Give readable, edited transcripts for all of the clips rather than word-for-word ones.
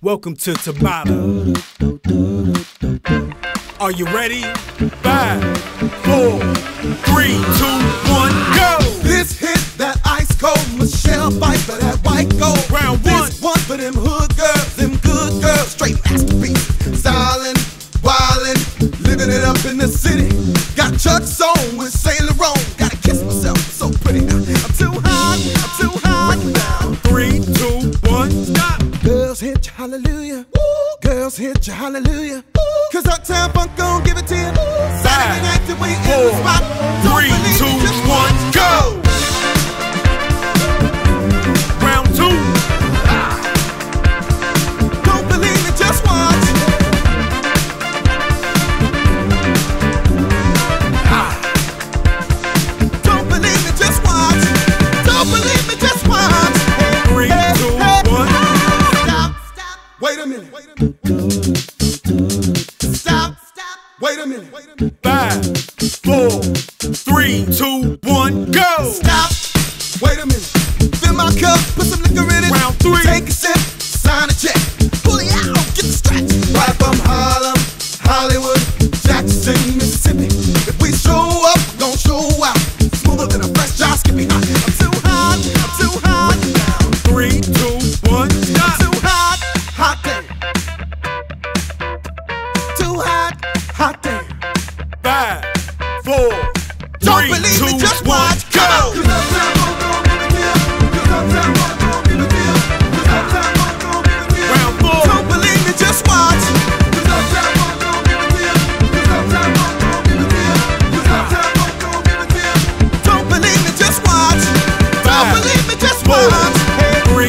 Welcome to Tabata. Are you ready? 5, 4, 3, 2, 1, go! This hit that ice cold Michelle fight for that white gold. Round one. This one for them hood girls, them good girls, straight masterpiece. Stylin', wildin', living it up in the city. Got Chuck's on with Sailor Rome. Gotta kiss myself, so pretty. I'm too hot, I'm too hot. 3, 2, 1, stop! Girls hit you, hallelujah. Girls hit you, hallelujah. Cause Uptown Funk gon' give it to you. Saturday night till we in the spot. 3, 2, 1, go! Round 2. Don't believe me, just watch. Don't believe me, just watch. Don't believe me, just watch. 3, 2, 1. Stop. Wait a minute. Stop. Wait a minute. 5, 4, 3, 2, 1, go! Stop. Wait a minute. Fill my cup, put some liquor in it. Round 3. Take a sip, sign a check. Pull it out, get the stretch. Right from Harlem, Hollywood, Jackson, Mississippi. If we show up, we gon' show out. Smoother than a fresh jar skippy. I'm too hot, I'm too hot. 3, 2, 1, stop! Too hot, hot damn. Too hot, hot damn. 5, 4, 3, Don't believe 2, me, just 1, watch. go! Cause Uptown Funk gon' give it to you. Cause Uptown Funk gon' give it to you. Cause Uptown Funk gon' give it to you. Round 4. Don't believe me, just watch. Cause Uptown Funk gon' give it to you. Cause Uptown Funk gon' give it to you. Cause Uptown Funk gon' give it to you. Don't believe me, just watch. Don't believe me, just watch. 3,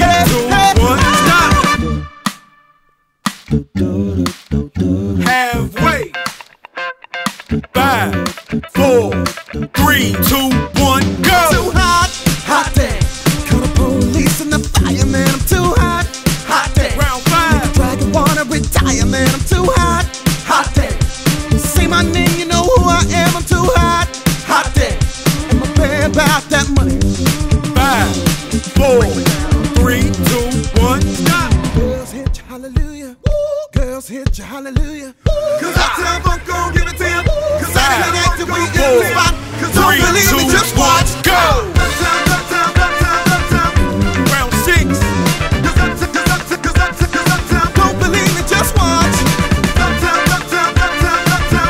2, 1, stop! Halfway. 5, 4, 3, 2, 1, go! Too hot, hot damn. Call the police and the fireman. I'm too hot, hot damn. Round 5. Dragon wanna retire, man. I'm too hot, hot damn. Say my name, you know who I am. I'm too hot, hot damn. And my band about that money. 5, 4, 3, 2, 1, stop! Girls hit you, hallelujah. Girls hit you, hallelujah. Cause Uptown Funk gon' give it to you. Cause Saturday night till we in the spot. Cause don't believe me, just watch. Go! Uptown, Uptown, Uptown, Uptown. Round 6. Cause Uptown, don't believe me, just watch. Uptown, Uptown, Uptown, Uptown.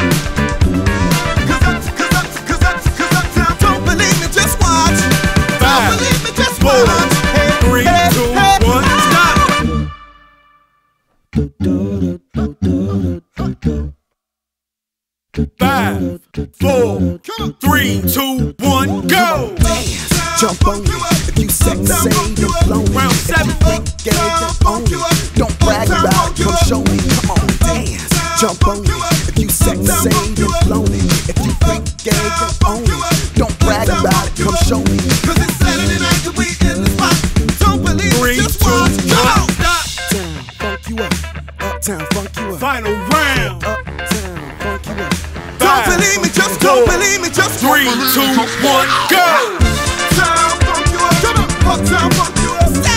Cause Uptown, don't believe me, just watch. Don't believe me, just 4, watch. 3, 2, 1, stop! 5, 4, 3, 2, 1, go! Jump on me if you sexy, you're blown. Round 7. Get on me. Don't brag about it, come show me. Come on, dance. Jump on me if you sexy, you're blown. If you freak, get on me. Don't brag about it, come show me. Cause it's Saturday night and we in the spot. Don't believe 3, it, just 2, watch. 1, Come on. stop! Uptown, funk you up. Uptown, funk you up. Final round. Uptown, funk you up. Don't believe me, just don't believe me, just 3, 2, 1, go! Uptown, funk you up. Come on, Uptown, funk you up.